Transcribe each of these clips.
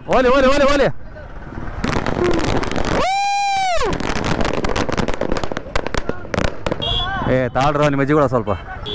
ಓಲಿ ಓಲಿ ಓಲಿ ಓಲಿ ಏ ತಾಳ್ರ ನಿಮ್ಮ ಅಜ್ಜಿಗಳ ಸ್ವಲ್ಪ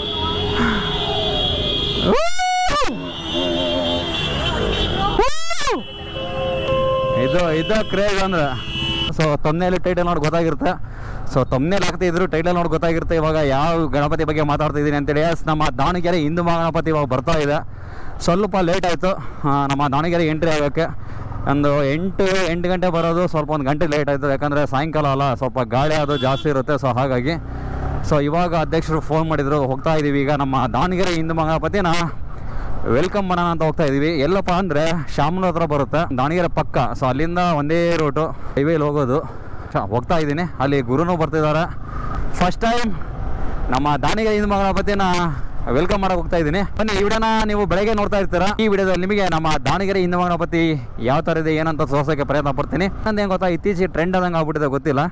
ಇದು ಕ್ರೇಜ್ ಅಂದ್ರೆ ಸೊ ತಮ್ಮನೇಲಿ ಟೈಟಲ್ ನೋಡಿ ಗೊತ್ತಾಗಿರುತ್ತೆ. ಸೊ ತಮ್ಮನೇಲಿ ಹಾಕ್ತಿದ್ರು ಟೈಟಲ್ ನೋಡಿ ಗೊತ್ತಾಗಿರುತ್ತೆ ಇವಾಗ ಯಾವ ಗಣಪತಿ ಬಗ್ಗೆ ಮಾತಾಡ್ತಾ ಇದ್ದೀನಿ ಅಂತೇಳಿ. ನಮ್ಮ ದಾವಣಗೆರೆ ಹಿಂದೂ ಮಹಾಗಣಪತಿ ಇವಾಗ ಬರ್ತಾ ಇದೆ. ಸ್ವಲ್ಪ ಲೇಟ್ ಆಯಿತು ನಮ್ಮ ದಾವಣಗೆರೆ ಎಂಟ್ರಿ ಆಗೋಕ್ಕೆ. ಒಂದು 8 ಗಂಟೆ ಬರೋದು, ಸ್ವಲ್ಪ 1 ಗಂಟೆ ಲೇಟ್ ಆಯಿತು. ಯಾಕಂದರೆ ಸಾಯಂಕಾಲ ಅಲ್ಲ, ಸ್ವಲ್ಪ ಗಾಳಿ ಅದು ಜಾಸ್ತಿ ಇರುತ್ತೆ. ಸೊ ಹಾಗಾಗಿ ಇವಾಗ ಅಧ್ಯಕ್ಷರು ಫೋನ್ ಮಾಡಿದರು, ಹೋಗ್ತಾ ಇದ್ದೀವಿ ಈಗ ನಮ್ಮ ದಾವಣಗೆರೆ ಹಿಂದೂ ಮಹಾಗಣಪತಿನ ವೆಲ್ಕಮ್ ಮಾಡೋಣ ಅಂತ ಹೋಗ್ತಾ ಇದ್ದೀವಿ. ಎಲ್ಲಪ್ಪ ಅಂದರೆ ಶಾಮನೂರ್ ಹತ್ರ ಬರುತ್ತೆ, ದಾವಣಗೆರೆ ಪಕ್ಕ. ಸೊ ಅಲ್ಲಿಂದ ಒಂದೇ ರೂಟು ಹೈವೇಲಿ ಹೋಗೋದು. ಹೋಗ್ತಾ ಇದ್ದೀನಿ, ಅಲ್ಲಿ ಗುರುನೂ ಬರ್ತಿದ್ದಾರೆ. ಫಸ್ಟ್ ಟೈಮ್ ನಮ್ಮ ದಾವಣಗೆರೆ ಹಿಂದೂ ಮಹಾಗಣಪತಿನ ವೆಲ್ಕಮ್ ಮಾಡೋಕೆ ಹೋಗ್ತಾ ಇದ್ದೀನಿ. ಬನ್ನಿ, ಈ ವಿಡಿಯೋನ ನೀವು ಬೆಳಗ್ಗೆ ನೋಡ್ತಾ ಇರ್ತೀರಾ. ಈ ವಿಡಿಯೋದಲ್ಲಿ ನಿಮಗೆ ನಮ್ಮ ದಾವಣಗೆರೆ ಹಿಂದೂ ಮಹಾಗಣಪತಿ ಯಾವ ಥರ ಇದೆ ಏನಂತ ತೋರ್ಸೋಕ್ಕೆ ಪ್ರಯತ್ನ ಪಡ್ತೀನಿ. ನಂದು ಏನು ಗೊತ್ತಾ, ಇತ್ತೀಚೆಗೆ ಟ್ರೆಂಡ್ ಆದಂಗೆ ಆಗ್ಬಿಟ್ಟಿದೆ, ಗೊತ್ತಿಲ್ಲ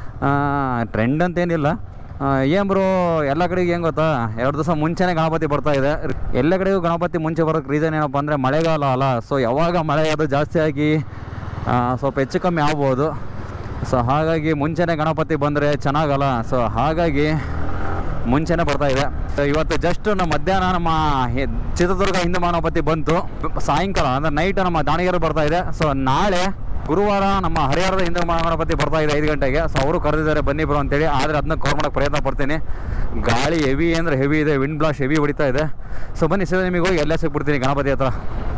ಟ್ರೆಂಡ್ ಅಂತೇನಿಲ್ಲ. ಏನು ಬ್ರೋ, ಎಲ್ಲ ಕಡೆಗೆ ಏನು ಗೊತ್ತಾ, 2 ದಿವಸ ಮುಂಚೆನೇ ಗಣಪತಿ ಬರ್ತಾ ಇದೆ. ಎಲ್ಲ ಕಡೆಗೂ ಗಣಪತಿ ಮುಂಚೆ ಬರೋಕ್ಕೆ ರೀಸನ್ ಏನಪ್ಪ ಅಂದರೆ ಮಳೆಗಾಲ ಅಲ್ಲ. ಸೊ ಯಾವಾಗ ಮಳೆ ಅದು ಜಾಸ್ತಿ ಆಗಿ ಸ್ವಲ್ಪ ಹೆಚ್ಚು ಕಮ್ಮಿ ಆಗ್ಬೋದು. ಸೊ ಹಾಗಾಗಿ ಮುಂಚೆನೇ ಗಣಪತಿ ಬಂದರೆ ಚೆನ್ನಾಗಲ್ಲ. ಸೊ ಹಾಗಾಗಿ ಮುಂಚೆನೇ ಬರ್ತಾಯಿದೆ. ಸೊ ಇವತ್ತು ಜಸ್ಟ್ ಮಧ್ಯಾಹ್ನ ನಮ್ಮ ಚಿತ್ರದುರ್ಗ ಹಿಂದೂ ಮಹಾಗಣಪತಿ ಬಂತು. ಸಾಯಂಕಾಲ ಅಂದರೆ ನೈಟ್ ನಮ್ಮ ದಾವಣಗೆರೆ ಬರ್ತಾಯಿದೆ. ಸೊ ನಾಳೆ ಗುರುವಾರ ನಮ್ಮ ಹರಿಹರದ ಹಿಂದೂ ಮಹಾಗಣಪತಿ ಬರ್ತಾ ಇದೆ 5 ಗಂಟೆಗೆ. ಸೊ ಅವರು ಕರೆದಿದ್ದಾರೆ ಬನ್ನಿ ಬ್ರೋ ಅಂತೇಳಿ. ಆದರೆ ಅದನ್ನ ಕವರ್ ಮಾಡೋಕ್ಕೆ ಪ್ರಯತ್ನ ಪಡ್ತೀನಿ. ಗಾಳಿ ಹೆವಿ ಅಂದರೆ ಹೆವಿ ಇದೆ, ವಿಂಡ್ ಬ್ಲಾಸ್ಟ್ ಹೆವಿ ಹೊಡಿತಾ ಇದೆ. ಸೊ ಬನ್ನಿ ಸರ್, ನಿಮಗೆ ಹೋಗಿ ಎಲ್ಲ ಸಿಗ್ಬಿಡ್ತೀನಿ ಗಣಪತಿ ಹತ್ರ.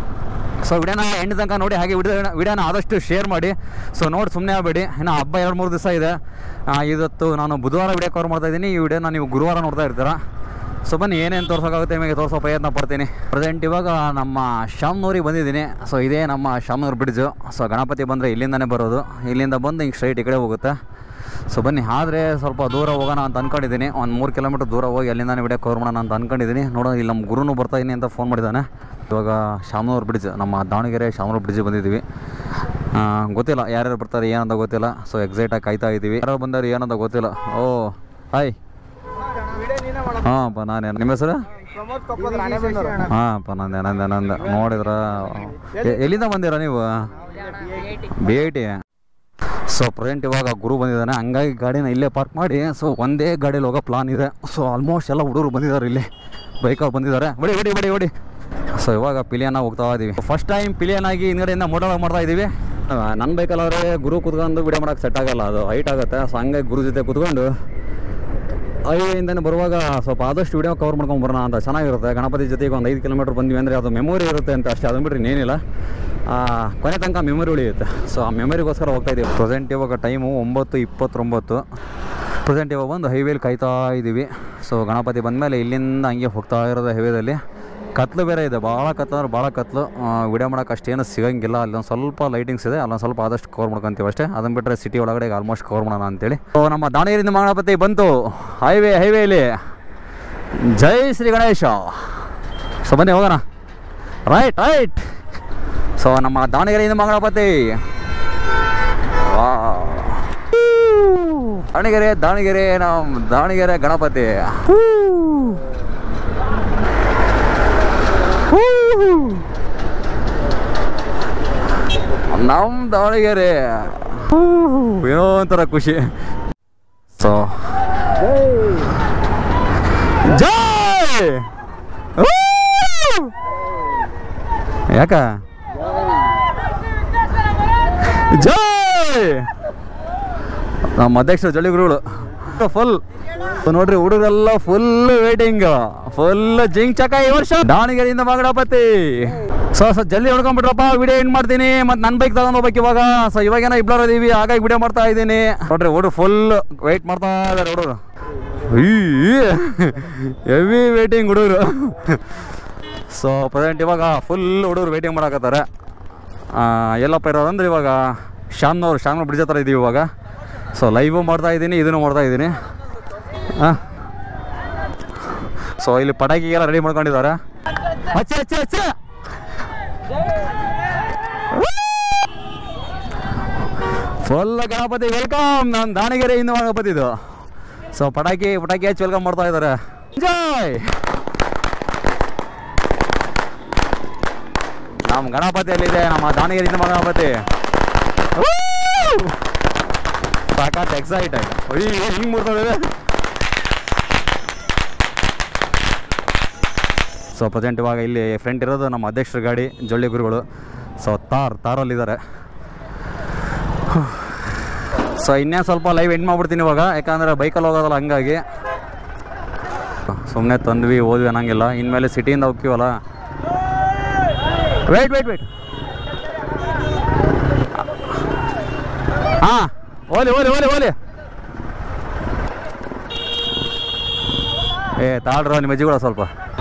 ಸೊ ವಿಡಿಯೋನ ಎಂಡ್ ತನಕ ನೋಡಿ, ಹಾಗೆ ವಿಡಿಯೋನ ಆದಷ್ಟು ಶೇರ್ ಮಾಡಿ. ಸೊ ನೋಡಿ ಸುಮ್ಮನೆ ಆಗಬೇಡಿ, ಇನ್ನು ಹಬ್ಬ 2-3 ದಿವಸ ಇದೆ. ಇವತ್ತು ನಾನು ಬುಧವಾರ ವಿಡಿಯೋ ಕವರ್ ಮಾಡ್ತಾಯಿದ್ದೀನಿ. ಈ ವಿಡಿಯೋನ ನೀವು ಗುರುವಾರ ನೋಡ್ತಾ ಇರ್ತೀರಾ. ಸೊ ಬನ್ನಿ, ಏನೇನು ತೋರ್ಸೋಕ್ಕಾಗುತ್ತೆ ನಿಮಗೆ ತೋರಿಸೋ ಪ್ರಯತ್ನ ಪಡ್ತೀನಿ. ಪ್ರೆಸೆಂಟ್ ಇವಾಗ ನಮ್ಮ ಶಾಮನೂರಿಗೆ ಬಂದಿದ್ದೀನಿ. ಸೊ ಇದೇ ನಮ್ಮ ಶಾಮನೂರು ಬ್ರಿಡ್ಜು. ಸೊ ಗಣಪತಿ ಬಂದರೆ ಇಲ್ಲಿಂದನೇ ಬರೋದು. ಇಲ್ಲಿಂದ ಬಂದು ಹಿಂಗೆ ಸ್ಟ್ರೈಟ್ ಈ ಕಡೆ ಹೋಗುತ್ತೆ. ಸೊ ಬನ್ನಿ, ಆದರೆ ಸ್ವಲ್ಪ ದೂರ ಹೋಗೋಣ ಅಂತ ಅಂದ್ಕೊಂಡಿದ್ದೀನಿ. ಒಂದು 3 ಕಿಲೋಮೀಟ್ರ್ ದೂರ ಹೋಗಿ ಅಲ್ಲಿಂದಾನೆ ವಿಡಿಯೋ ಕವರ್ ಮಾಡೋಣ ಅಂತ ಅಂದ್ಕೊಂಡಿದ್ದೀನಿ. ನೋಡೋಣ, ಇಲ್ಲಿ ನಮ್ಮ ಗುರುನು ಬರ್ತಾಯಿದ್ದೀನಿ ಅಂತ ಫೋನ್ ಮಾಡಿದ್ದಾನೆ. ಇವಾಗ ಶಾಮನೂರು ಬ್ರಿಡ್ಜ್, ನಮ್ಮ ದಾವಣಗೆರೆ ಶಾಮನೂರು ಬ್ರಿಡ್ಜಿಗೆ ಬಂದಿದ್ದೀವಿ. ಗೊತ್ತಿಲ್ಲ ಯಾರ್ಯಾರು ಬರ್ತಾರೆ ಏನಂತ ಗೊತ್ತಿಲ್ಲ. ಸೊ ಎಕ್ಸೈಟಾಗಿ ಕಾಯ್ತಾ ಇದ್ದೀವಿ. ಯಾರು ಬಂದಾರೆ ಏನಂತ ಗೊತ್ತಿಲ್ಲ. ಓ ಹಾಯ್, ಹಾಂ ಪ ನಾನೇ. ನಿಮ್ಮ ಹೆಸರು? ಹಾಂ ಪ ನಂದೆ. ನೋಡಿದ್ರ ಎಲ್ಲಿಂದ ಬಂದಿರ ನೀವು? ಭೇಟಿ. ಸೊ ಪ್ರೆಸೆಂಟ್ ಇವಾಗ ಗುರು ಬಂದಿದ್ದಾನೆ, ಹಂಗಾಗಿ ಗಾಡಿನ ಇಲ್ಲೇ ಪಾರ್ಕ್ ಮಾಡಿ ಸೊ ಒಂದೇ ಗಾಡಿಯಲ್ಲಿ ಹೋಗೋ ಪ್ಲಾನ್ ಇದೆ. ಸೊ ಆಲ್ಮೋಸ್ಟ್ ಎಲ್ಲ ಹುಡುಗರು ಬಂದಿದ್ದಾರೆ, ಇಲ್ಲಿ ಬೈಕಲ್ಲಿ ಬಂದಿದ್ದಾರೆ. ಬಡಿ. ಸೊ ಇವಾಗ ಪಿಲಿಯನ್ನ ಹೋಗ್ತಾ ಇದ್ದೀವಿ. ಫಸ್ಟ್ ಟೈಮ್ ಪಿಲಿಯನ್ ಆಗಿ ಹಿಂದ್ಗಡೆಯಿಂದ ಮೋಟರ್ ಮಾಡ್ತಾ ಇದ್ದೀವಿ. ನನ್ನ ಬೈಕಲ್ಲಾದರೆ ಗುರು ಕೂತ್ಕೊಂಡು ವಿಡಿಯೋ ಮಾಡೋಕ್ಕೆ ಸೆಟ್ ಆಗೋಲ್ಲ, ಅದು ಹೈಟ್ ಆಗುತ್ತೆ. ಸೊ ಹಂಗಾಗಿ ಗುರು ಜೊತೆ ಕೂತ್ಕೊಂಡು ಹೈವೇಯಿಂದನೇ ಬರುವಾಗ ಸ್ವಲ್ಪ ಆದಷ್ಟು ವಿಡಿಯೋ ಕವರ್ ಮಾಡ್ಕೊಂಡು ಬರೋಣ ಅಂತ ಚೆನ್ನಾಗಿರುತ್ತೆ. ಗಣಪತಿ ಜೊತೆಗೆ ಒಂದು 5 ಕಿಲೋಮೀಟ್ರ್ ಬಂದ್ವಿ ಅಂದರೆ ಅದು ಮೆಮೊರಿ ಇರುತ್ತೆ ಅಂತ ಅಷ್ಟೇ, ಅದನ್ನು ಬಿಟ್ಟರೆ ಇನ್ನೇನಿಲ್ಲ. ಕೊನೆ ತನಕ ಮೆಮೊರಿ ಉಳಿಯುತ್ತೆ. ಸೊ ಆ ಮೆಮೊರಿಗೋಸ್ಕರ ಹೋಗ್ತಾ ಇದ್ದೀವಿ. ಪ್ರೆಸೆಂಟ್ ಇವಾಗ ಟೈಮು 9:29. ಪ್ರೆಸೆಂಟ್ ಇವಾಗ ಬಂದು ಹೈವೇಲಿ ಕಾಯ್ತಾ ಇದ್ದೀವಿ. ಸೊ ಗಣಪತಿ ಬಂದಮೇಲೆ ಇಲ್ಲಿಂದ ಹಂಗೆ ಹೋಗ್ತಾ ಇರೋದು ಹೈವೇದಲ್ಲಿ. ಕತ್ಲು ಬೇರೆ ಇದೆ, ಭಾಳ ಕತ್ಲು ಅಂದ್ರೆ ಭಾಳ ಕತ್ಲು. ವಿಡಿಯೋ ಮಾಡೋಕೆ ಅಷ್ಟೇನು ಸಿಗೋಂಗಿಲ್ಲ. ಅಲ್ಲೊಂದು ಸ್ವಲ್ಪ ಲೈಟಿಂಗ್ಸ್ ಇದೆ, ಅಲ್ಲೊಂದು ಸ್ವಲ್ಪ ಆದಷ್ಟು ಕವರ್ ಮಾಡ್ಕೊತೀವಿ ಅಷ್ಟೇ. ಅದನ್ನು ಬಿಟ್ಟರೆ ಸಿಟಿ ಒಳಗಡೆ ಆಲ್ಮೋಸ್ಟ್ ಕವರ್ ಮಾಡೋಣ ಅಂತೇಳಿ. ಸೊ ನಮ್ಮ ದಾವಣಗೆರೆಯಿಂದ ಮಹಾಗಣಪತಿ ಬಂತು ಹೈವೇಲಿ. ಜೈ ಶ್ರೀ ಗಣೇಶ. ಸೊ ಬನ್ನಿ ಹೋಗೋಣ. ರೈಟ್. ಸೊ ನಮ್ಮ ದಾವಣಗೆರೆಯಿಂದ ಮಹಾಗಣಪತಿ, ದಾವಣಗೆರೆ ನಮ್ಮ ದಾವಣಗೆರೆ ಗಣಪತಿ. ನಮ್ಮ ದಾವಣಗೆರೆ ಏನೋ ಒಂಥರ ಖುಷಿ. ಸೊ ಜೈ ಯಾಕ ಜೈ ನಮ್ಮ ಅಧ್ಯಕ್ಷ ಜಳಿಗುರುಗಳು ಫುಲ್ ನೋಡ್ರಿ, ಹುಡುಗರೆಲ್ಲ ಫುಲ್ ವೇಟಿಂಗ್, ಫುಲ್ ಜಿಂಗ್ ಚಕ ಈ ವರ್ಷ ದಾವಣಗೆರೆಯಿಂದ ಮಹಾಗಣಪತಿ. ಸೊ ಜಲ್ದಿ ಹೊಡ್ಕೊಂಡ್ಬಿಟ್ರಪ್ಪ, ವಿಡಿಯೋ ಎಂಡ್ ಮಾಡ್ತೀನಿ. ಮತ್ತು ನನ್ನ ಬೈಕ್ ತಗೊಂಡು ಹೋಗ್ಬೇಕು ಇವಾಗ. ಸೊ ಇವಾಗೇನೋ ಇಬ್ಬರು ಇದೀವಿ, ಹಾಗಾಗಿ ವಿಡಿಯೋ ಮಾಡ್ತಾ ಇದ್ದೀನಿ. ನೋಡ್ರಿ ಹುಡುಗರು ಫುಲ್ ವೆಯ್ಟ್ ಮಾಡ್ತಾ ಇದ್ದಾರೆ ಹುಡುಗರು. ಹೆವಿ ವೇಟಿಂಗ್ ಹುಡುಗರು. ಸೊ ಪ್ರೆಸೆಂಟ್ ಇವಾಗ ಫುಲ್ ಹುಡುಗರು ವೇಟಿಂಗ್ ಮಾಡಕತ್ತಾರೆ. ಎಲ್ಲಪ್ಪ ಇರೋದಂದ್ರೆ ಇವಾಗ ಶಾಮನೂರು ಬ್ರಿಡ್ಜ್ ಹತ್ರ ಇದ್ದೀವಿ ಇವಾಗ. ಸೊ ಲೈವು ಮಾಡ್ತಾ ಇದ್ದೀನಿ, ಇದನ್ನು ಮಾಡ್ತಾ ಇದ್ದೀನಿ. ಸೊ ಇಲ್ಲಿ ಪಟಾಕಿಗೆಲ್ಲ ರೆಡಿ ಮಾಡ್ಕೊಂಡಿದ್ದಾರೆ. ಹಚ್ಚ ಫುಲ್ ಗಣಪತಿ ವೆಲ್ಕಮ್. ನಾನು ದಾವಣಗೆರೆ ಹಿಂದೂ ಗಣಪತಿ ಇದು. ಸೊ ಪಟಾಕಿ ಹಚ್ಚಿ ವೆಲ್ಕಮ್ ಮಾಡ್ತಾ ಇದ್ದಾರೆ. ಎಂಜಾಯ್. ನಮ್ಮ ಗಣಪತಿಯಲ್ಲಿದೆ, ನಮ್ಮ ದಾವಣಗೆರೆ ಹಿಂದೂ ಗಣಪತಿ. ಸಾಕಾತ್ ಎಕ್ಸೈಟ್ ಆಯ್ತು. ಅಯ್ಯೋ ಹಿಂಗೆ ಮುರ್ತದೆ. ಸೊ ಪ್ರೆಸೆಂಟ್ ಇವಾಗ ಇಲ್ಲಿ ಫ್ರೆಂಟ್ ಇರೋದು ನಮ್ಮ ಅಧ್ಯಕ್ಷರ ಗಾಡಿ, ಜೊಳ್ಳಿ ಗುರುಗಳು. ಸೊ ತಾರಲ್ಲಿದ್ದಾರೆ. ಸೊ ಇನ್ನೇ ಸ್ವಲ್ಪ ಲೈವ್ ಎಂಡ್ ಮಾಡ್ಬಿಡ್ತೀನಿ ಇವಾಗ, ಯಾಕಂದರೆ ಬೈಕಲ್ಲಿ ಹೋಗೋದಲ್ಲ, ಹಂಗಾಗಿ ಸುಮ್ಮನೆ ತಂದ್ವಿ ಹೋದ್ವಿ ಅನ್ನಂಗಿಲ್ಲ. ಇನ್ಮೇಲೆ ಸಿಟಿಯಿಂದ ಹೋಗ್ತೀವಲ್ಲ. ವೇಟ್ ಹಾಂ, ಓಲಿ ತಾಳ್ರ ನಿಮ್ಮ ಅಜ್ಜಿಗಳ ಸ್ವಲ್ಪ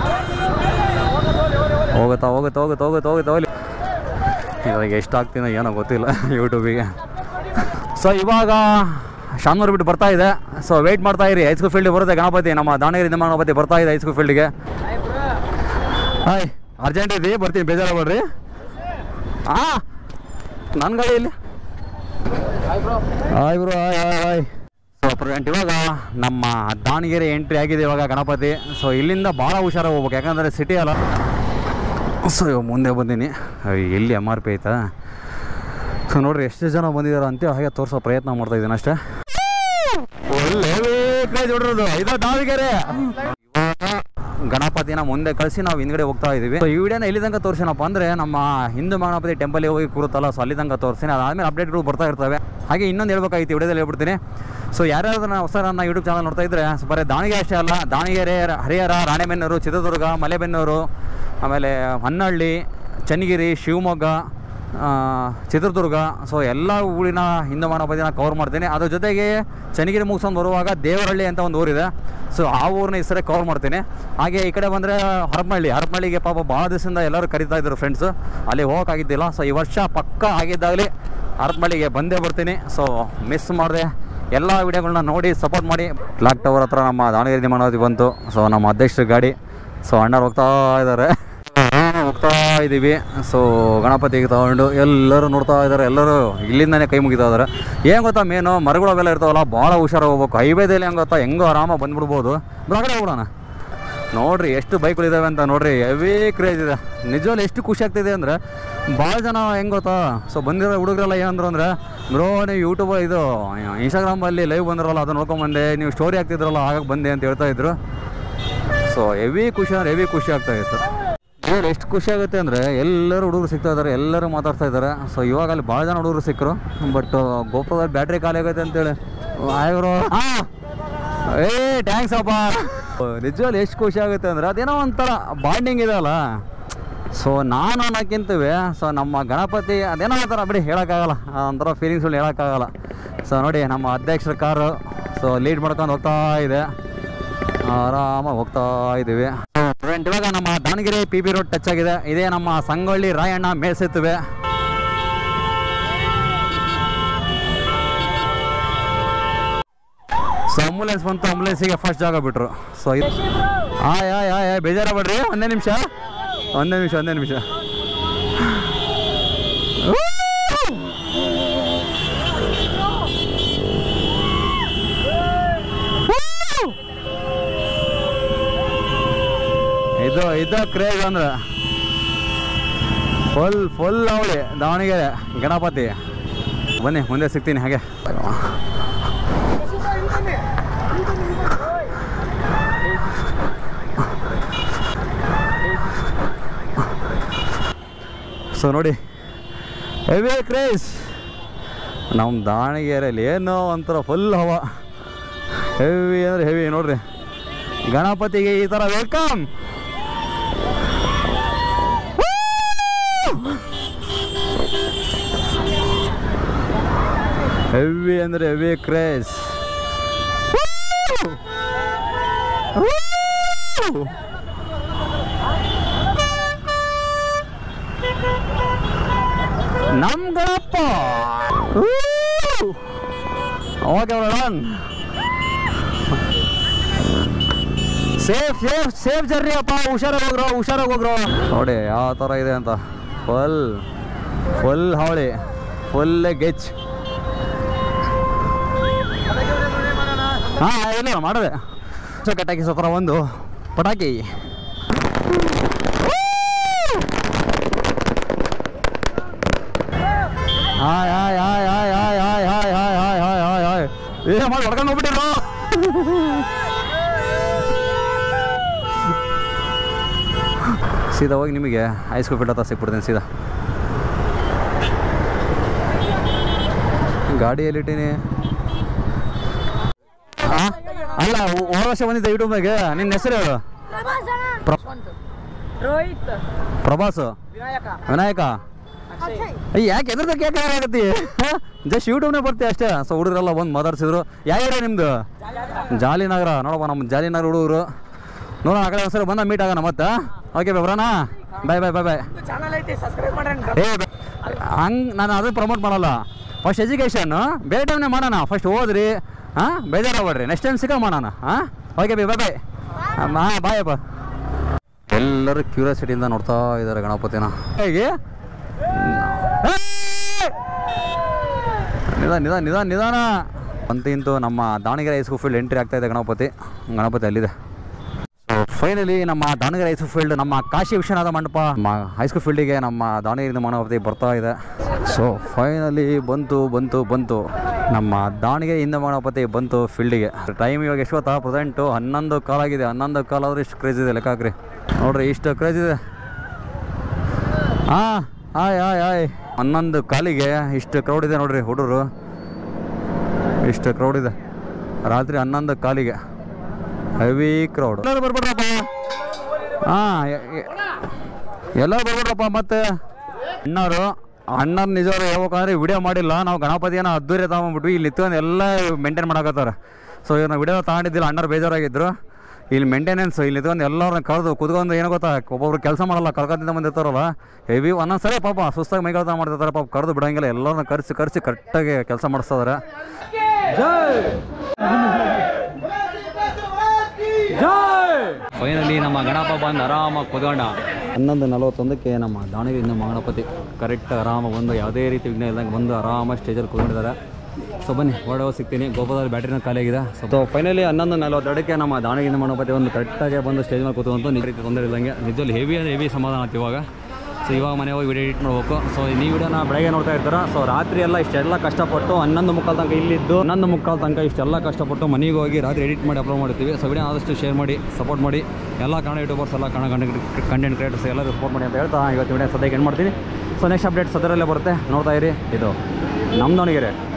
ಹೋಗುತ್ತೆ ಓಲಿ. ಇವಾಗ ಎಷ್ಟು ಆಗ್ತೀನೋ ಏನೋ ಗೊತ್ತಿಲ್ಲ ಯೂಟ್ಯೂಬಿಗೆ. ಸೊ ಇವಾಗ ಶಾಮನೂರು ಬಿಟ್ಟು ಬರ್ತಾ ಇದೆ. ಸೊ ವೆಯ್ಟ್ ಮಾಡ್ತಾ ಇರಿ, ಹೈಸ್ಕೂಲ್ ಫೀಲ್ಡಿಗೆ ಬರುತ್ತೆ ಗಣಪತಿ. ನಮ್ಮ ದಾವಣಗೆರೆಯಿಂದ ಗಣಪತಿ ಬರ್ತಾ ಇದೆ ಹೈಸ್ಕೂಲ್ ಫೀಲ್ಡಿಗೆ. ಹಾಯ್, ಅರ್ಜೆಂಟ್ ಇದೆ, ಬರ್ತೀನಿ, ಬೇಜಾರಾಗ್ಬೇಡ್ರಿ. ಹಾಂ, ನನ್ನ ಗಾಡಿಯಲ್ಲಿ hi bro, hi. So present ಇವಾಗ ನಮ್ಮ ದಾವಣಗೆರೆ ಎಂಟ್ರಿ ಆಗಿದೆ ಇವಾಗ ಗಣಪತಿ. ಸೊ ಇಲ್ಲಿಂದ ಭಾಳ ಹುಷಾರಾಗಿ ಹೋಗ್ಬೇಕು, ಯಾಕಂದರೆ ಸಿಟಿ ಅಲ್ಲ. ಸೊ ಮುಂದೆ ಬಂದೀನಿ. ಎಲ್ಲಿ MRP ಆಯ್ತಾ? ಸೊ ನೋಡ್ರಿ ಎಷ್ಟು ಜನ ಬಂದಿದ್ದಾರೆ ಅಂತ ಹಾಗೆ ತೋರಿಸೋ ಪ್ರಯತ್ನ ಮಾಡ್ತಾ ಇದ್ದೀನಿ ಅಷ್ಟೇ. ಒಳ್ಳೆ ಹೊಡ್ರದು ಇದು ದಾವಣಗೆರೆ. ಗಣಪತಿನ ಮುಂದೆ ಕಳಿಸಿ ನಾವು ಹಿಂದ್ಗಡೆ ಹೋಗ್ತಾ ಇದ್ದೀವಿ. ಸೊ ಈ ವಿಡಿಯೋನ ಎಲ್ಲಿ ತನಕ ತೋರಿಸಿನಪ್ಪ ಅಂದರೆ ನಮ್ಮ ಹಿಂದೂ ಗಣಪತಿ ಟೆಂಪಲ್ಗೆ ಹೋಗಿ ಕೂರುತ್ತಲ್ಲ, ಸೊ ಅಲ್ಲಿ ತನಕ ತೋರಿಸ್ತೀನಿ. ಅದಾದಮೇಲೆ ಅಪ್ಡೇಟ್ಗಳು ಬರ್ತಾ ಇರ್ತವೆ. ಹಾಗೆ ಇನ್ನೊಂದು ಹೇಳ್ಬೇಕಾಗಿತ್ತು, ವಿಡಿಯೋದಲ್ಲಿ ಹೇಳ್ಬಿಡ್ತೀನಿ. ಸೊ ಯಾರ್ಯಾರು ಹೊಸ ನನ್ನ ಯೂಟ್ಯೂಬ್ ಚಾನಲ್ ನೋಡ್ತಾ ಇದ್ದರೆ, ಬರೀ ದಾವಣಗೆರೆ ಅಷ್ಟೇ ಅಲ್ಲ, ದಾವಣಗೆರೆ, ಹರಿಹರ, ರಾಣೆಬೆನ್ನೂರು, ಚಿತ್ರದುರ್ಗ, ಮಲೆಬೆನ್ನೂರು, ಆಮೇಲೆ ಹೊನ್ನಳ್ಳಿ, ಚನ್ನಗಿರಿ, ಶಿವಮೊಗ್ಗ, ಚಿತ್ರದುರ್ಗ, ಸೊ ಎಲ್ಲ ಊರಿನ ಹಿಂದೂ ಗಣಪತಿನ ಕವರ್ ಮಾಡ್ತೀನಿ. ಅದ್ರ ಜೊತೆಗೆ ಚನ್ನಗಿರಿ ಮುಗಿಸ್ಕೊಂಡು ಬರುವಾಗ ದೇವರಹಳ್ಳಿ ಅಂತ ಒಂದು ಊರಿದೆ. ಸೊ ಆ ಊರಿನ ಹೆಸರೇ ಕವರ್ ಮಾಡ್ತೀನಿ. ಹಾಗೆ ಈ ಕಡೆ ಬಂದರೆ ಹರಪನಹಳ್ಳಿಗೆ ಪಾಪ ಭಾಳ ದಿವಸದಿಂದ ಎಲ್ಲರೂ ಕರಿತಾ ಇದ್ರು ಫ್ರೆಂಡ್ಸು, ಅಲ್ಲಿ ಹೋಗೋಕ್ಕಾಗಿದ್ದಿಲ್ಲ. ಸೊ ಈ ವರ್ಷ ಪಕ್ಕ ಆಗಿದ್ದಾಗಲಿ ಹರಪನಹಳ್ಳಿಗೆ ಬಂದೇ ಬರ್ತೀನಿ. ಸೊ ಮಿಸ್ ಮಾಡಿದೆ, ಎಲ್ಲ ವಿಡಿಯೋಗಳನ್ನ ನೋಡಿ ಸಪೋರ್ಟ್ ಮಾಡಿ. ಕ್ಲಾಕ್ ಟವರ್ ಹತ್ರ ನಮ್ಮ ದಾವಣಗೆರೆ ಗಣಪತಿ ಬಂತು. ಸೊ ನಮ್ಮ ಅಧ್ಯಕ್ಷರ ಗಾಡಿ. ಸೊ ಅಣ್ಣರು ಹೋಗ್ತಾ ಇದ್ದೀವಿ. ಸೊ ಗಣಪತಿಗೆ ತಗೊಂಡು ಎಲ್ಲರೂ ನೋಡ್ತಾ ಇದ್ದಾರೆ. ಎಲ್ಲರೂ ಇಲ್ಲಿಂದನೇ ಕೈ ಮುಗಿತಾ ಇದ್ದಾರೆ. ಏನು ಗೊತ್ತಾ, ಮೇನು ಮರಗಳು ಅವೆಲ್ಲ ಇರ್ತಾವಲ್ಲ, ಭಾಳ ಹುಷಾರಾಗಿ ಹೋಗ್ಬೇಕು. ಹೈವೇದಲ್ಲಿ ಹೆಂಗೆ ಗೊತ್ತಾ, ಹೆಂಗೋ ಆರಾಮಾಗಿ ಬಂದ್ಬಿಡ್ಬೋದು. ಹೊರಗಡೆ ಹೋಗೋಣ. ನೋಡಿರಿ ಎಷ್ಟು ಬೈಕ್ಗಳಿದ್ದಾವೆ ಅಂತ ನೋಡಿರಿ, ಹೆವಿ ಕ್ರೇಜ್ ಇದೆ. ನಿಜವಾಗ್ಲೂ ಎಷ್ಟು ಖುಷಿ ಆಗ್ತಿದೆ ಅಂದರೆ, ಭಾಳ ಜನ ಹೆಂಗೆ ಗೊತ್ತಾ, ಸೊ ಬಂದಿರೋ ಹುಡುಗರೆಲ್ಲ ಏನಂದ್ರು ಅಂದರೆ, ಬ್ರೋ ನೀವು ಯೂಟ್ಯೂಬ್ ಇದು ಇನ್ಸ್ಟಾಗ್ರಾಮಲ್ಲಿ ಲೈವ್ ಬಂದಿರಲ್ಲ, ಅದನ್ನ ನೋಡ್ಕೊಂಬಂದೆ, ನೀವು ಸ್ಟೋರಿ ಹಾಕ್ತಿದ್ರಲ್ಲ ಆಗಾಗ ಬಂದೆ ಅಂತ ಹೇಳ್ತಾಯಿದ್ರು. ಸೊ ಹೆವಿ ಖುಷಿ ಆಗ್ತಾಯಿತ್ತು. ಎಷ್ಟು ಖುಷಿ ಆಗುತ್ತೆ ಅಂದರೆ, ಎಲ್ಲರೂ ಹುಡುಗರು ಸಿಗ್ತಾ ಇದ್ದಾರೆ, ಎಲ್ಲರೂ ಮಾತಾಡ್ತಾ ಇದ್ದಾರೆ. ಸೊ ಇವಾಗ ಅಲ್ಲಿ ಭಾಳ ಜನ ಹುಡುಗರು ಸಿಕ್ಕರು. ಬಟ್ ಗೋಪುರದಲ್ಲಿ ಬ್ಯಾಟ್ರಿ ಖಾಲಿ ಆಗೈತೆ ಅಂತೇಳಿ ಆಯ್ರು. ಥ್ಯಾಂಕ್ಸ್ ಅಪ್ಪ. ನಿಜವಾಗ್ಲೂ ಎಷ್ಟು ಖುಷಿ ಆಗುತ್ತೆ ಅಂದರೆ, ಅದೇನೋ ಒಂಥರ ಬಾಂಡಿಂಗ್ ಇದೆ ಅಲ್ಲ. ಸೊ ನಾನು ಅನ್ನೋಕ್ಕಿಂತವೇ ಸೊ ನಮ್ಮ ಗಣಪತಿ ಅದೇನೋ ಒಂಥರ ಬಿಡಿ, ಹೇಳೋಕ್ಕಾಗಲ್ಲ, ಒಂಥರ ಫೀಲಿಂಗ್ಸ್ಗಳು ಹೇಳೋಕ್ಕಾಗಲ್ಲ. ಸೊ ನೋಡಿ ನಮ್ಮ ಅಧ್ಯಕ್ಷರ ಕಾರು ಸೊ ಲೀಡ್ ಮಾಡ್ಕೊಂಡು ಹೋಗ್ತಾ ಇದೆ, ಆರಾಮಾಗಿ ಹೋಗ್ತಾ ಇದ್ದೀವಿ. ಫ್ರೆಂಡ್ ಇವಾಗ ನಮ್ಮ ದಾವಣಗೆರೆ PB ರೋಡ್ ಟಚ್ ಆಗಿದೆ. ಇದೇ ನಮ್ಮ ಸಂಗೊಳ್ಳಿ ರಾಯಣ್ಣ ಮೇಲ್ಸೇತುವೆ. ಸೊ ಆಂಬುಲೆನ್ಸ್ ಬಂತು, ಆಂಬುಲೆನ್ಸಿಗೆ ಫಸ್ಟ್ ಜಾಗ ಬಿಟ್ರು. ಸೊ ಇದು ಬೇಜಾರಾಗ್ಬೇಡ್ರಿ, ಒಂದೇ ನಿಮಿಷ. ಇದು ಕ್ರೇಜ್ ಅಂದ್ರೆ ಫುಲ್ ಅವಳಿ ದಾವಣಗೆರೆ ಗಣಪತಿ. ಬನ್ನಿ ಮುಂದೆ ಸಿಗ್ತೀನಿ ಹಾಗೆ. ಸೊ ನೋಡಿ ಹೆವಿ ಕ್ರೇಜ್ ನಮ್ಮ ದಾವಣಗೆರೆಯಲ್ಲಿ, ಏನೋ ಒಂಥರ ಫುಲ್ ಹವಾ, ಹೆವಿ ಅಂದರೆ ಹೆವಿ. ನೋಡ್ರಿ ಗಣಪತಿಗೆ ಈ ಥರ ವೆಲ್ಕಮ್. ಹೆವಿ ಅಂದರೆ ಹೆವಿ ಕ್ರೇಜ್. ನಮ್ Ganapa okay run. Safe journey ಅಪ್ಪ, ಹುಷಾರಾಗಿ ಹೋಗ್ರೋ. ನೋಡಿ ಯಾವ ಥರ ಇದೆ ಅಂತ, ಫುಲ್ ಹಾವಳಿ, ಫುಲ್ ಗೆಚ್. ಹಾಂ ಇಲ್ಲ ಮಾಡಿದೆ. ಕಟ್ಟಾಕಿ ಸತ್ರ ಒಂದು ಪಟಾಕಿ. Hi hi hi hi hi hi hi hi hi hi hi hi ಏ ಮಾಡಿ ಹೊಡ್ಕೊಂಡು ಹೋಗ್ಬಿಟ್ಟಿರೋ. ಸೀದಾ ಹೋಗಿ ನಿಮಗೆ ಐಸ್ ಫೀಟ್ ಹತ್ರ ಸಿಕ್ಬಿಡ್ತೀನಿ ಸೀದಾ. ಗಾಡಿಯಲ್ಲಿಟ್ಟೀನಿ. ಅಲ್ಲ ಹೋದ ವರ್ಷ ಬಂದಿದ್ದೆ ಯೂಟ್ಯೂಬ್ನಾಗೆ. ನಿನ್ನ ಹೆಸರು ಹೇಳು. ಪ್ರಭಾಸ್ ವಿನಾಯಕ. ಯಾಕೆ ಎದ್ರದ ಕೇಕ್ ಆಗತ್ತಿ? ಜಸ್ಟ್ ಯೂಟ್ಯೂಬ್ನೇ ಬರ್ತೀವಿ ಅಷ್ಟೇ. ಸೊ ಹುಡುಗರೆಲ್ಲ ಬಂದು ಮಾತಾಡ್ಸಿದ್ರು. ಯಾವ ಏರಿಯಾ ನಿಮ್ಮದು? ಜಾಲಿನಗರ. ನೋಡಪ್ಪ ನಮ್ಮ ಜಾಲಿನಗರ ಹುಡುಗರು. ನೋಡೋಣ ಆ ಕಡೆ ಒಂದ್ಸರಿ ಬಂದ ಮೀಟ್ ಆಗೋಣ ಮತ್ತೆ. ಓಕೆ ಬರೋಣ. ಬಾಯ್ ಬಾಯ್ ಬಾಯ್ ಬಾಯ್. ಹಂಗೆ ನಾನು ಅದನ್ನು ಪ್ರಮೋಟ್ ಮಾಡಲ್ಲ. ಫಸ್ಟ್ ಎಜುಕೇಷನ್ನು ಬೇರೆ ಟೈಮ್ನೇ ಮಾಡೋಣ. ಫಸ್ಟ್ ಓದ್ರಿ. ಹಾಂ ಬೇಜಾರಾಗ್ಬೇಡ್ರಿ. ನೆಕ್ಸ್ಟ್ ಟೈಮ್ ಸಿಕ್ಕ ಮಾಡೋಣ. ಹಾಂ ಓಕೆ ಬಾಯ್ ಬಾಯ್. ಹಾಂ ಬಾಯಪ್ಪ. ಎಲ್ಲರೂ ಕ್ಯೂರಿಯಾಸಿಟಿಯಿಂದ ನೋಡ್ತಾ ಇದ್ದಾರೆ ಗಣಪತಿನ. ಹೇಗೆ ನಿಧಾನ ಅಂತೂ ನಮ್ಮ ದಾವಣಗೆರೆ ಹೈಸ್ಕೂಲ್ ಫೀಲ್ಡ್ ಎಂಟ್ರಿ ಆಗ್ತಾ ಇದೆ. ಗಣಪತಿ ಅಲ್ಲಿದೆ. ಸೊ ಫೈನಲಿ ನಮ್ಮ ದಾವಣಗೆರೆ ಹೈಸ್ಕೂಲ್ ಫೀಲ್ಡ್, ನಮ್ಮ ಕಾಶಿ ವಿಶ್ವನಾಥ ಮಂಟಪ ನಮ್ಮ ಹೈಸ್ಕೂಲ್ ಫೀಲ್ಡಿಗೆ ನಮ್ಮ ದಾವಣಗೆರೆಯಿಂದ ಗಣಪತಿ ಬರ್ತಾ ಇದೆ. ಸೊ ಫೈನಲಿ ಬಂತು ನಮ್ಮ ದಾವಣಗೆರೆ ಹಿಂದೆ ಗಣಪತಿ ಬಂತು ಫೀಲ್ಡಿಗೆ. ಟೈಮ್ ಇವಾಗ ಎಷ್ಟು ಗೊತ್ತಾ? ಪ್ರೆಸೆಂಟು 11 ಕಾಲಾಗಿದೆ. 11 ಕಾಲ್ ಆದ್ರೆ ಇಷ್ಟು ಕ್ರೇಜ್ ಇದೆ. ಲೆಕ್ಕ ಹಾಕ್ರಿ ನೋಡ್ರಿ, ಇಷ್ಟು ಕ್ರೇಜ್ ಇದೆ. ಹಾಂ ಹಾಯ್ 11 ಕಾಲಿಗೆ ಇಷ್ಟು ಕ್ರೌಡ್ ಇದೆ ನೋಡ್ರಿ. ಹುಡುಗರು ಇಷ್ಟು ಕ್ರೌಡ್ ಇದೆ. ರಾತ್ರಿ 11 ಕಾಲಿಗೆ ಹೆವಿ ಕ್ರೌಡ್. ಎಲ್ಲರೂ ಬರ್ಬಿಡ್ರಪ್ಪ. ಹಾಂ ಎಲ್ಲರೂ ಬರ್ಬಿಡ್ರಪ್ಪ. ಮತ್ತೆ ಅಣ್ಣರು ನಿಜವಾಗ್ಲೂ ಹೇಳ್ಬೇಕಂದ್ರೆ ವಿಡಿಯೋ ಮಾಡಿಲ್ಲ. ನಾವು ಗಣಪತಿಯನ್ನು ಅದ್ದೂರಿ ತಗೊಂಡ್ಬಿಟ್ವಿ. ಇಲ್ಲಿ ನಿಂತ್ಕೊಂಡು ಎಲ್ಲ ಮೇಂಟೈನ್ ಮಾಡಕತ್ತಾರೆ. ಸೊ ಇವ್ರು ನಾವು ವಿಡಿಯೋ ತಗೊಂಡಿದ್ದಿಲ್ಲ. ಅಣ್ಣರು ಬೇಜಾರಾಗಿದ್ರು. ಇಲ್ಲಿ ಮೇಂಟೆನೆನ್ಸ್ ಇಲ್ಲಿ ನಿಂತ್ಕೊಂಡು ಎಲ್ಲರನ್ನ ಕರೆದು ಕುತ್ಕೊಂಡು ಏನೋ ಗೊತ್ತಾ, ಒಬ್ಬೊಬ್ರು ಕೆಲಸ ಮಾಡಲ್ಲ, ಕರ್ಕೊಂತಿಂದ ಬಂದಿರ್ತಾರಲ್ಲ ಹೆವಿ. ಒಂದೊಂದು ಸರಿ ಪಾಪ ಸುಸ್ತಾಗಿ ಮೈಗೆಳ್ತ ಮಾಡ್ತಿರ್ತಾರೆ. ಪಾಪ ಕರೆದು ಬಿಡೋಂಗಿಲ್ಲ. ಎಲ್ಲರನ್ನ ಕರೆಸಿ ಕರೆಕ್ಟಾಗಿ ಕೆಲಸ ಮಾಡಿಸ್ತಾರೆ. ಫೈನಲಿ ನಮ್ಮ ಗಣಪ ಬಂದು ಆರಾಮಾಗಿ ಕುತ್ಕೊಂಡ. 11:41ಕ್ಕೆ ನಮ್ಮ ದಾವಣಗೆರೆಯಿಂದ ಗಣಪತಿ ಕರೆಕ್ಟ್ ಆರಾಮಾಗಿ ಬಂದು ಯಾವುದೇ ರೀತಿ ವಿಘ್ನ ಇಲ್ದಂಗೆ ಬಂದು ಆರಾಮಾಗಿ ಸ್ಟೇಜಲ್ಲಿ ಕುತ್ಕೊಂಡಿದ್ದಾರೆ. ಸೊ ಬನ್ನಿ ಹೊರಡೋ ಸಿಗ್ತೀನಿ. ಗೋಪುರದಲ್ಲಿ ಬ್ಯಾಟ್ರಿನ ಖಾಲಿ ಆಗಿದೆ. ಸೊ ಫೈನಲಿ 11:42ಕ್ಕೆ ನಮ್ಮ ದಾವಣಗೆರೆಯಿಂದ ಗಣಪತಿ ಒಂದು ಕರೆಕ್ಟಾಗಿ ಬಂದು ಸ್ಟೇಜ್ ಮೇಲೆ ಕೂತ್ಕೊಂತು. ನಿಜ ರೀತಿ ತೊಂದರೆ ಇಲ್ದಂಗೆ. ನಿಜಲ್ಲಿ ಹೆವಿ ಸಮಾಧಾನ ಆಯ್ತು ಇವಾಗ. ಸೊ ಇವಾಗ ಮನೆ ಹೋಗಿ ವಿಡಿಯೋ ಎಡಿಟ್ ಮಾಡಬೇಕು. ಸೊ ಈ ವಿಡಿಯೋನ ಬೆಳಗ್ಗೆ ನೋಡ್ತಾ ಇರ್ತಾರೆ. ಸೊ ರಾತ್ರಿ ಎಲ್ಲ ಇಷ್ಟೆಲ್ಲ ಕಷ್ಟಪಟ್ಟು 11:15 ತನಕ ಇಲ್ಲಿದ್ದು 11:15 ತನಕ ಇಷ್ಟೆಲ್ಲ ಕಷ್ಟಪಟ್ಟು ಮನೆಗೆ ಹೋಗಿ ರಾತ್ರಿ ಎಡಿಟ್ ಮಾಡಿ ಅಪ್ಲೋಡ್ ಮಾಡ್ತೀವಿ. ಸೊ ವಿಡಿಯೋ ಆದಷ್ಟು ಶೇರ್ ಮಾಡಿ ಸಪೋರ್ಟ್ ಮಾಡಿ. ಎಲ್ಲ ಕನ್ನಡ ಯೂಟ್ಯೂಬರ್ಸ್, ಎಲ್ಲ ಕನ್ನಡ ಕಂಟೆಂಟ್ ಕ್ರಿಯೇಟರ್ಸ್ ಎಲ್ಲರೂ ಸಪೋರ್ಟ್ ಮಾಡಿ ಅಂತ ಹೇಳ್ತಾ ಇವತ್ತು ವಿಡಿಯೋ ಸದ್ಯಕ್ಕೆ ಏನು ಮಾಡ್ತೀನಿ. ಸೊ ನೆಕ್ಸ್ಟ್ ಅಪ್ಡೇಟ್ಸ್ ಅದರಲ್ಲೇ ಬರುತ್ತೆ. ನೋಡ್ತಾ ಇರಿ. ಇದು ನಮ್ಮ ದಾವಣಗೆರೆ.